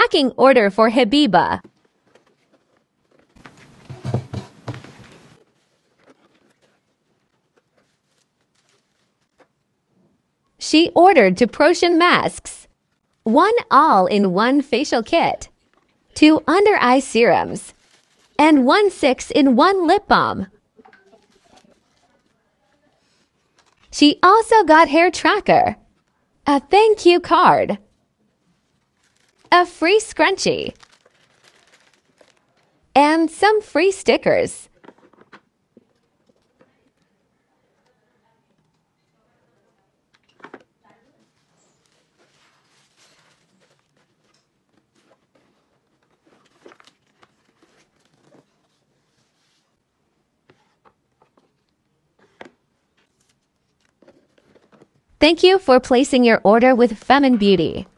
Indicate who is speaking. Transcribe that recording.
Speaker 1: tracking order for Habiba. She ordered 2 Prussian masks, 1 all-in-one facial kit, 2 under-eye serums, and 1 6-in-1 lip balm. She also got hair tracker, a thank you card, a free scrunchie, and some free stickers. Thank you for placing your order with Femin Beauty.